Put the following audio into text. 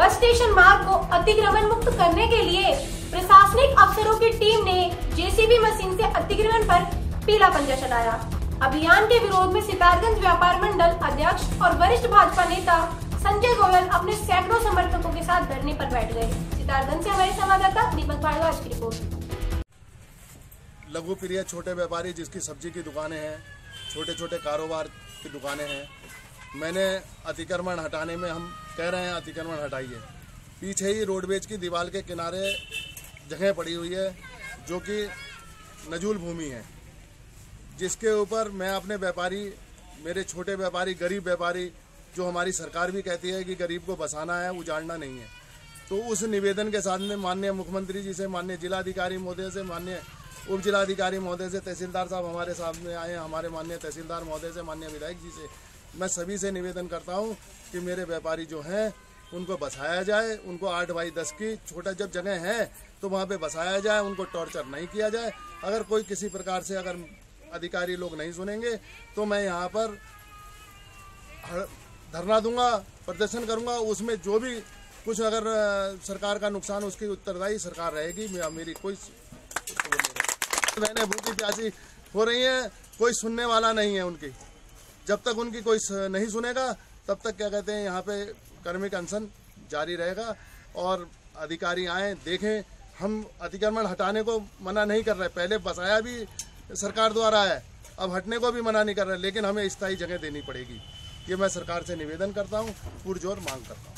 Bus station मार्ग को अतिक्रमण मुक्त करने के लिए प्रशासनिक अफसरों की टीम ने जेसीबी मशीन से अतिक्रमण पर पीला पंजा चलाया। अभियान के विरोध में सितारगंज व्यापार मंडल अध्यक्ष और वरिष्ठ भाजपा नेता संजय गोयल अपने सैकड़ों समर्थकों के साथ धरने पर बैठ गए। सितारगंज से हमारे संवाददाता दीपक भारद्वाज की रिपोर्ट। लघु प्रिय छोटे व्यापारी जिसकी सब्जी की दुकानें हैं, छोटे छोटे कारोबार की दुकानें हैं, मैंने अतिक्रमण हटाने में हम कह रहे हैं अतिक्रमण हटाइए। पीछे ही रोडवेज की दीवार के किनारे जगह पड़ी हुई है जो कि नजूल भूमि है, जिसके ऊपर मैं अपने व्यापारी, मेरे छोटे व्यापारी, गरीब व्यापारी, जो हमारी सरकार भी कहती है कि गरीब को बसाना है, उजाड़ना नहीं है, तो उस निवेदन के साथ में माननीय मुख्यमंत्री जी से, माननीय जिलाधिकारी महोदय से, माननीय उप जिलाधिकारी महोदय से, तहसीलदार साहब हमारे सामने आए हैं, हमारे माननीय तहसीलदार महोदय से, माननीय विधायक जी से, मैं सभी से निवेदन करता हूं कि मेरे व्यापारी जो हैं उनको बसाया जाए। उनको 8x10 की छोटा जब जगह है तो वहां पे बसाया जाए, उनको टॉर्चर नहीं किया जाए। अगर कोई किसी प्रकार से अगर अधिकारी लोग नहीं सुनेंगे तो मैं यहाँ पर धरना दूंगा, प्रदर्शन करूंगा। उसमें जो भी कुछ अगर सरकार का नुकसान, उसकी उत्तरदायी सरकार रहेगी। मेरी कोई बहनें भूखी प्यासी हो रही हैं, कोई सुनने वाला नहीं है उनकी। जब तक उनकी कोई नहीं सुनेगा तब तक क्या कहते हैं यहाँ पे कर्मिक अनशन जारी रहेगा। और अधिकारी आए, देखें। हम अतिक्रमण हटाने को मना नहीं कर रहे, पहले बसाया भी सरकार द्वारा है, अब हटने को भी मना नहीं कर रहे, लेकिन हमें स्थायी जगह देनी पड़ेगी। ये मैं सरकार से निवेदन करता हूँ, पुरजोर मांग करता हूँ।